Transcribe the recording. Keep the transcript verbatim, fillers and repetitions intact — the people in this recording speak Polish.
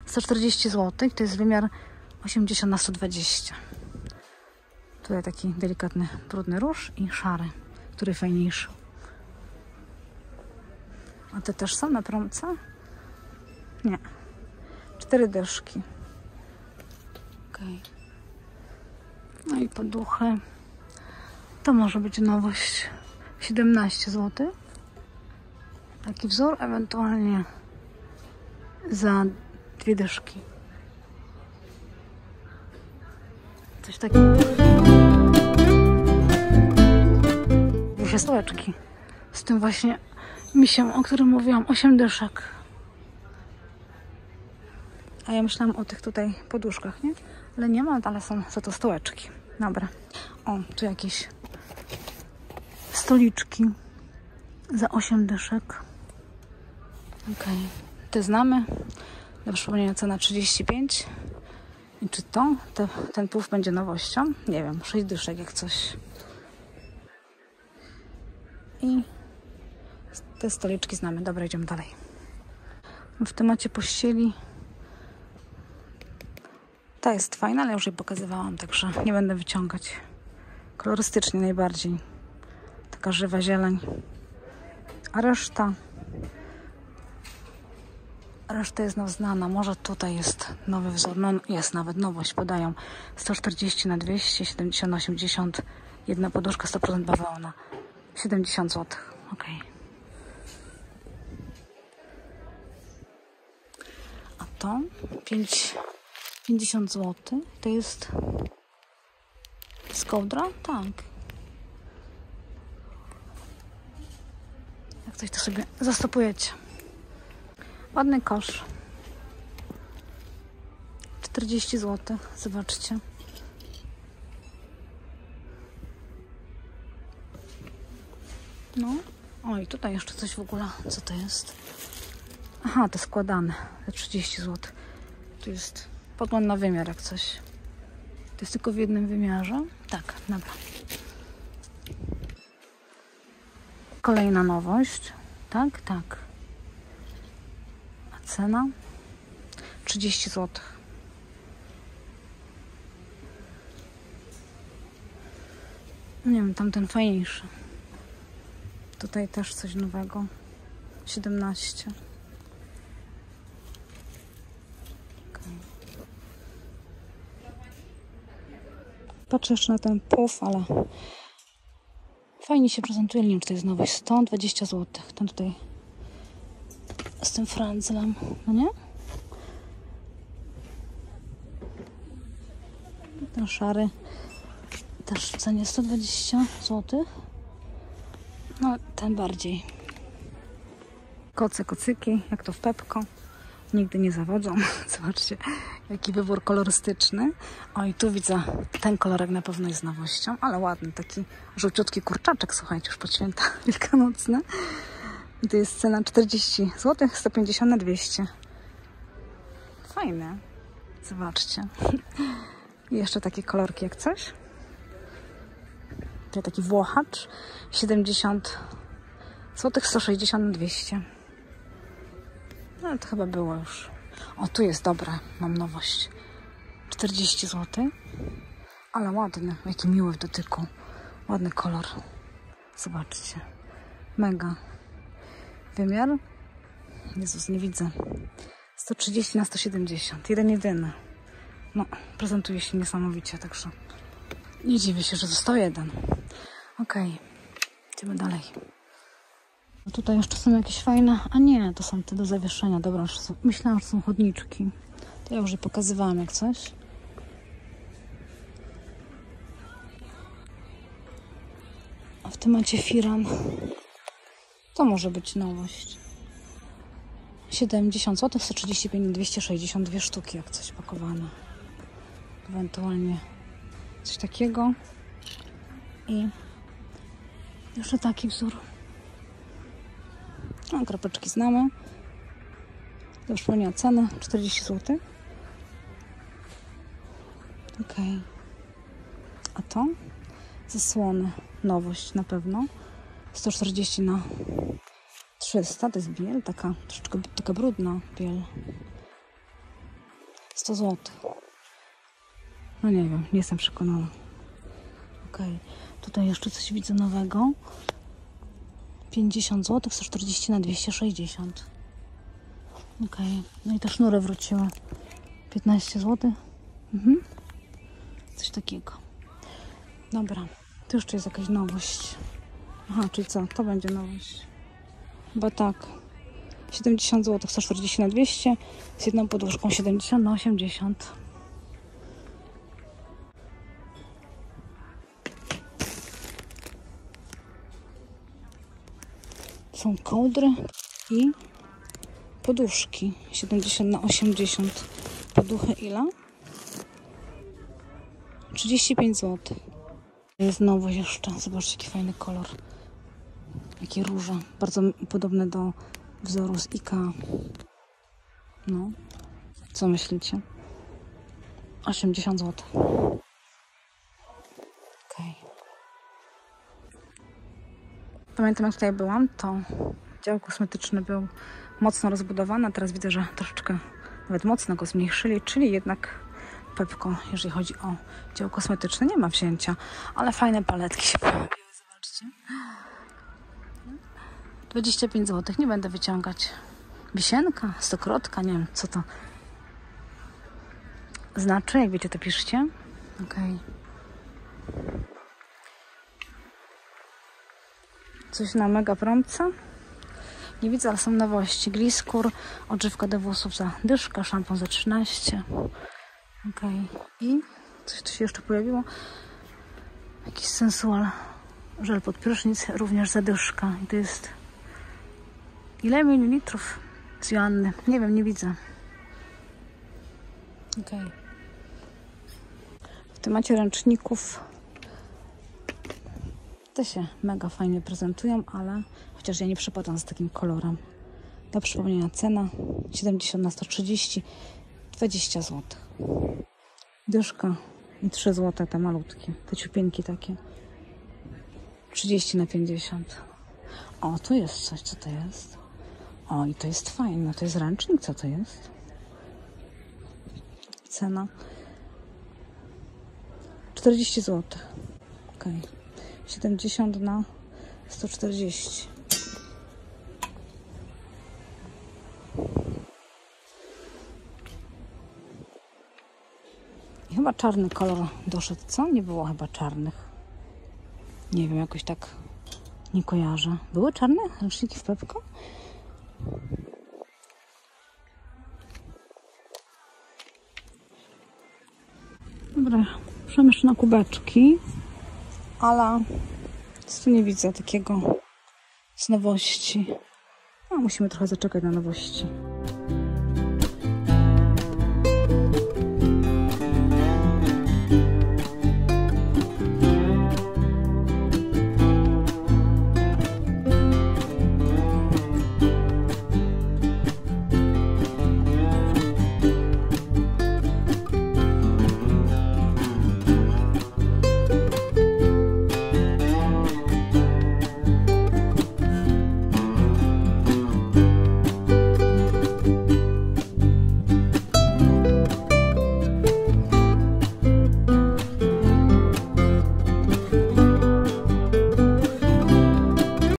sto czterdzieści złotych, to jest wymiar osiemdziesiąt na sto dwadzieścia. Tutaj taki delikatny, brudny róż i szary, który fajniejszy. A te też są na promce? Nie. Cztery dyszki. Okej. No i poduchy. To może być nowość. siedemnaście złotych. Taki wzór, ewentualnie za dwie dyszki. Coś takiego. Duże stołeczki. Z tym właśnie misiem, o którym mówiłam, osiem dyszek. A ja myślałam o tych tutaj poduszkach, nie? Ale nie ma, ale są za to stołeczki. Dobra. O, tu jakieś stoliczki za osiem dyszek. Okej. Te znamy. Do przypomnienia cena trzydzieści pięć. I czy to? Te, ten puf będzie nowością? Nie wiem. sześć dyszek jak coś. I te stoliczki znamy. Dobra, idziemy dalej. W temacie pościeli. Ta jest fajna, ale już jej pokazywałam, także nie będę wyciągać. Kolorystycznie najbardziej. Taka żywa zieleń. A reszta... Reszta jest nam znana. Może tutaj jest nowy wzór. No jest nawet nowość. Podają sto czterdzieści na dwieście, siedemdziesiąt na osiemdziesiąt. Jedna poduszka, sto procent bawełna. siedemdziesiąt złotych. Ok. A to pięćdziesiąt złotych. To jest z kołdra? Tak. Jak coś to sobie zastopujecie. Ładny kosz. czterdzieści złotych. Zobaczcie. No. Oj, tutaj jeszcze coś w ogóle. Co to jest? Aha, to składane. Za trzydzieści złotych. Tu jest podgląd na wymiar jak coś. To jest tylko w jednym wymiarze? Tak, dobra. Kolejna nowość. Tak, tak. A cena? trzydzieści złotych. Nie wiem, tamten fajniejszy. Tutaj też coś nowego. siedemnaście. Okay. Patrzę jeszcze na ten puf, ale fajnie się prezentuje. Nie wiem, czy to jest nowość. sto dwadzieścia złotych. Ten tutaj z tym frędzlem. No nie? Ten szary też w cenie sto dwadzieścia złotych. No, ten bardziej. Koce, kocyki, jak to w Pepko. Nigdy nie zawodzą. Zobaczcie, jaki wybór kolorystyczny. O, i tu widzę, ten kolorek na pewno jest nowością, ale ładny, taki żółciutki kurczaczek, słuchajcie, już pod święta wielkanocne. I to jest cena czterdzieści złotych, sto pięćdziesiąt na dwieście. Fajne. Zobaczcie. I jeszcze takie kolorki jak coś. Tutaj taki włochacz. siedemdziesiąt złotych, sto sześćdziesiąt na dwieście. No to chyba było już. O, tu jest dobre. Mam nowość. czterdzieści złotych. Ale ładny. Jaki miły w dotyku. Ładny kolor. Zobaczcie. Mega. Wymiar? Jezus, nie widzę. sto trzydzieści na sto siedemdziesiąt. Jeden jedyny. No, prezentuje się niesamowicie, także nie dziwię się, że został jeden. Okej. Okay. Idziemy dalej. Tutaj jeszcze są jakieś fajne... A nie, to są te do zawieszenia. Dobra, są... myślałam, że są chodniczki. To ja już je pokazywałam jak coś. A w temacie firan to może być nowość. siedemdziesiąt złotych, sto trzydzieści pięć na dwieście sześćdziesiąt dwie sztuki jak coś pakowane. Ewentualnie coś takiego. I jeszcze taki wzór. No, kropeczki znamy. Do przypomnienia ceny czterdzieści złotych. Ok. A to? Zasłony. Nowość na pewno. sto czterdzieści na trzysta. To jest biel. Taka troszeczkę taka brudna biel. sto złotych. No nie wiem, nie jestem przekonana. Ok, tutaj jeszcze coś widzę nowego. pięćdziesiąt złotych, sto czterdzieści na dwieście sześćdziesiąt. Ok, no i te sznury wróciły. piętnaście złotych. Mhm. Coś takiego. Dobra, tu jeszcze jest jakaś nowość. Aha, czyli co? To będzie nowość. Chyba tak. siedemdziesiąt złotych, sto czterdzieści na dwieście. Z jedną poduszką siedemdziesiąt na osiemdziesiąt. Są kołdry i poduszki. siedemdziesiąt na osiemdziesiąt. Poduchy ile? trzydzieści pięć złotych. Jest nowość jeszcze. Zobaczcie, jaki fajny kolor. Jakie róże. Bardzo podobne do wzoru z Ikea. No. Co myślicie? osiemdziesiąt złotych. Okej. Pamiętam, jak tutaj byłam, to dział kosmetyczny był mocno rozbudowany, a teraz widzę, że troszeczkę nawet mocno go zmniejszyli, czyli jednak Pepco, jeżeli chodzi o dział kosmetyczny, nie ma wzięcia, ale fajne paletki się pojawiły, zobaczcie. dwadzieścia pięć złotych, nie będę wyciągać. Wisienka, stokrotka, nie wiem, co to znaczy, jak wiecie, to piszcie. Okej. Coś na mega promce. Nie widzę, ale są nowości. Gliskur, odżywka do włosów za dyszkę, szampon za trzynaście. Okej. I coś tu się jeszcze pojawiło. Jakiś sensual żel pod prysznic, również za dyszkę. I to jest ile mililitrów z Joanny? Nie wiem, nie widzę. Okej. W temacie ręczników te się mega fajnie prezentują, ale chociaż ja nie przepadam z takim kolorem. Do przypomnienia cena siedemdziesiąt na sto trzydzieści, dwadzieścia złotych. Dyszka i trzy złote te malutkie, te ciupienki takie. trzydzieści na pięćdziesiąt. O, tu jest coś, co to jest? O, i to jest fajne, to jest ręcznik, co to jest? Cena czterdzieści złotych. Okej. siedemdziesiąt na sto czterdzieści. I chyba czarny kolor doszedł, co? Nie było chyba czarnych. Nie wiem, jakoś tak nie kojarzę. Były czarne ręczniki w Pepco? Dobra, przejdę jeszcze na kubeczki, ale tu nie widzę takiego z nowości. A musimy trochę zaczekać na nowości.